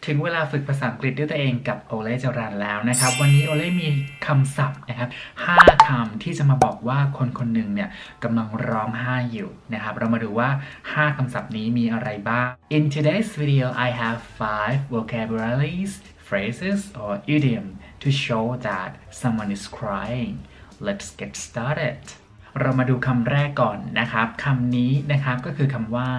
ถึงเวลาฝึกภาษาอังกฤษด้วยตัวเองกับโอเล่จรัญแล้วนะครับวันนี้โอเล่มีคำศัพท์นะครับ5 คำที่จะมาบอกว่าคนคนหนึ่งเนี่ยกำลังร้องไห้อยู่นะครับเรามาดูว่า5 คำศัพท์นี้มีอะไรบ้าง In today's video I have 5 vocabularies phrases or idiom to show that someone is crying Let's get started เรามาดูคำแรกก่อนนะครับคำนี้นะครับก็คือคำว่า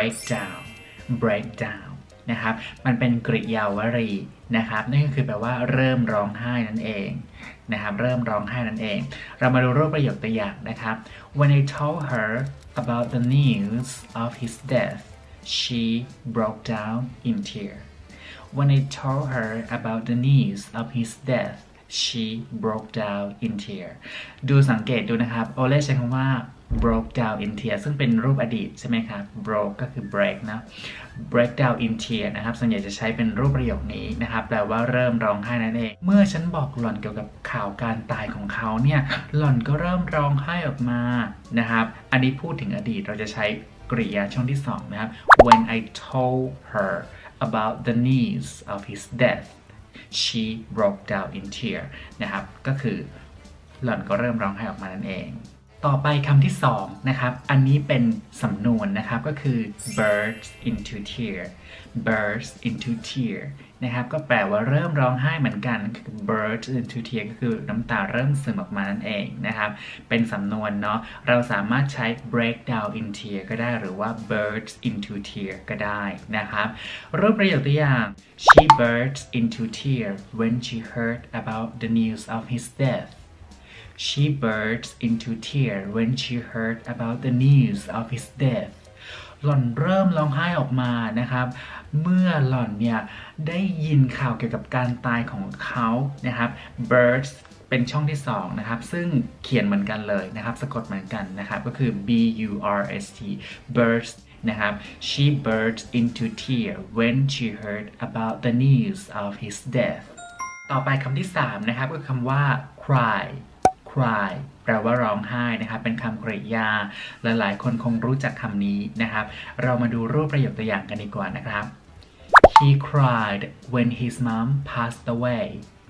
break down นะครับมันเป็นกริยาวลีนะครับนั่นก็คือแปลว่าเริ่มร้องไห้นั่นเองนะครับเริ่มร้องไห้นั่นเองเรามาดูรูปประโยคตัวอย่างนะครับ When I told her about the news of his death she broke down in tears When I told her about the news of his death she broke down in tears ดูสังเกตดูนะครับโอเล่ใช้คำว่า broke down in tears ซึ่งเป็นรูปอดีตใช่ไหมครับ broke ก็คือ break นะ break down in tears นะครับส่วนใหญ่จะใช้เป็นรูปประโยคนี้นะครับแปลว่าเริ่มร้องไห้นั่นเองเมื่อฉันบอกหล่อนเกี่ยวกับข่าวการตายของเขาเนี่ยหล่อนก็เริ่มร้องไห้ออกมานะครับอันนี้พูดถึงอดีตเราจะใช้กริยาช่องที่2นะครับ When I told her about the news of his death she broke down in tears นะครับก็คือหล่อนก็เริ่มร้องไห้ออกมานั่นเองต่อไปคำที่2นะครับอันนี้เป็นสำนวนนะครับก็คือ burst into tears burst into tears นะครับก็แปลว่าเริ่มร้องไห้เหมือนกัน burst into tears ก็คือน้ำตาเริ่มซึมออกมานั่นเองนะครับเป็นสำนวนเนาะเราสามารถใช้ break down in tears ก็ได้หรือว่า burst into tears ก็ได้นะครับรูปประโยคตัวอย่าง she burst into tears when she heard about the news of his death She burst into tears when she heard about the news of his death หล่อนเริ่มร้องไห้ออกมานะครับเมื่อหล่อนเนี่ยได้ยินข่าวเกี่ยวกับการตายของเขานะครับ burst เป็นช่องที่2นะครับซึ่งเขียนเหมือนกันเลยนะครับสะกดเหมือนกันนะครับก็คือ B U R S T burst นะครับ She burst into tears when she heard about the news of his death ต่อไปคำที่3นะครับก็คือคำว่า cry cry แปลว่าร้องไห้นะครับเป็นคำกริยาหลายๆคนคงรู้จักคำนี้นะครับเรามาดูรูปประโยคตัวอย่างกันดีกว่านะครับ He cried when his mom passed away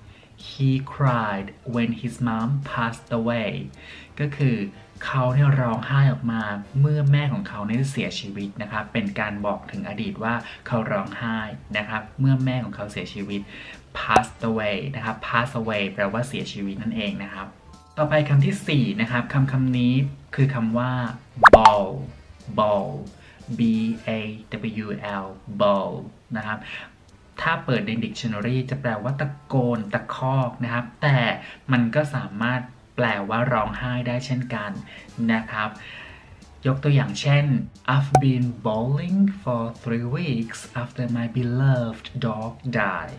He cried when his mom passed away ก็คือเขาเนี่ยร้องไห้ออกมาเมื่อแม่ของเขาเนี่ยเสียชีวิตนะครับเป็นการบอกถึงอดีตว่าเขาร้องไห้นะครับเมื่อแม่ของเขาเสียชีวิต passed away นะครับ pass away แปลว่าเสียชีวิตนั่นเองนะครับต่อไปคำที่4นะครับคำนี้คือคำว่า bawl bawl b a w l bawl นะครับถ้าเปิดใน dictionary จะแปลว่าตะโกนตะคอกนะครับแต่มันก็สามารถแปลว่าร้องไห้ได้เช่นกันนะครับยกตัวอย่างเช่น I've been bawling for 3 weeks after my beloved dog died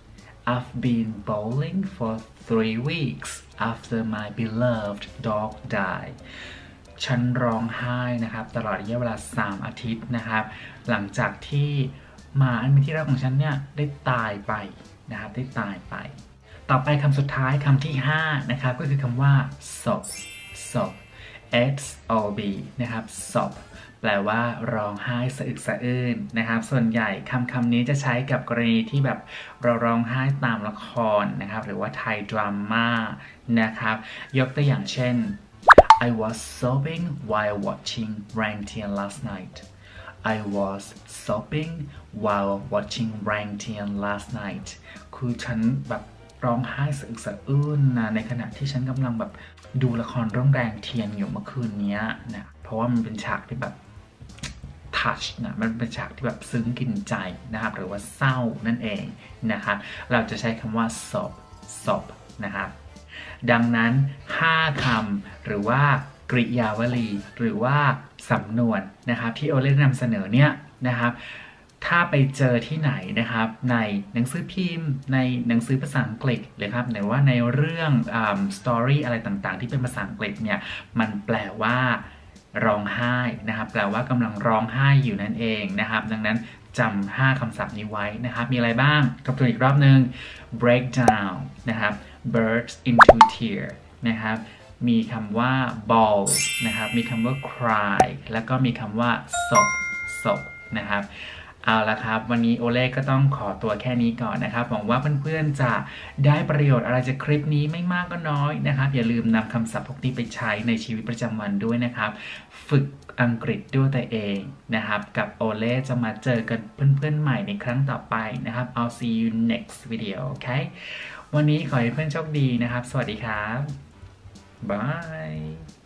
I've been bawling for 3 weeks after my beloved dog died ฉันร้องไห้นะครับตลอดระยะเวลา3 อาทิตย์นะครับหลังจากที่หมาอันเป็นที่รักของฉันเนี่ยได้ตายไปนะครับได้ตายไปต่อไปคำสุดท้ายคำที่5นะครับก็คือคำว่า sob sob s o b นะครับ sob แปลว่าร้องไห้สะอึกสะอื้นนะครับส่วนใหญ่คำนี้จะใช้กับกรณีที่แบบเราร้องไห้ตามละครนะครับหรือว่าไทยดราม่านะครับยกตัวอย่างเช่น I was sobbing while watching Rang Tian last night I was sobbing while watching Rang Tian last night คือฉันแบบร้องไห้สะอึกสะอื้นนะในขณะที่ฉันกำลังแบบดูละครเรื่องแรงเทียนอยู่เมื่อคืนนี้นะเพราะว่ามันเป็นฉากที่แบบtouch นะมันเป็นฉากที่แบบซึ้งกินใจนะครับหรือว่าเศร้านั่นเองนะครับเราจะใช้คำว่า sob นะครับดังนั้น5 คำหรือว่ากริยาวลีหรือว่าสำนวนนะครับที่โอเล่นำเสนอเนี่ยนะครับถ้าไปเจอที่ไหนนะครับในหนังสือพิมพ์ในหนังสือภาษาอังกฤษหรือครับหรือว่าในเรื่องสตอรี่อะไรต่างๆที่เป็นภาษาอังกฤษเนี่ยมันแปลว่าร้องไห้นะครับแปลว่ากำลังร้องไห้อยู่นั่นเองนะครับดังนั้นจำ5 คำศัพท์นี้ไว้นะครับมีอะไรบ้างทบทวนอีกรอบนึง break down นะครับ burst into tears นะครับมีคำว่า bawl นะครับมีคำว่า cry แล้วก็มีคำว่า sob นะครับเอาละครับวันนี้โอเล่ก็ต้องขอตัวแค่นี้ก่อนนะครับหวังว่าเพื่อนๆจะได้ประโยชน์อะไรจากคลิปนี้ไม่มากก็น้อยนะครับอย่าลืมนำคำศัพท์พวกนี้ไปใช้ในชีวิตประจำวันด้วยนะครับฝึกอังกฤษด้วยตัวเองนะครับกับโอเล่จะมาเจอกันเพื่อนๆใหม่ในครั้งต่อไปนะครับ I'll see you next video โอเควันนี้ขอให้เพื่อนโชคดีนะครับสวัสดีครับบาย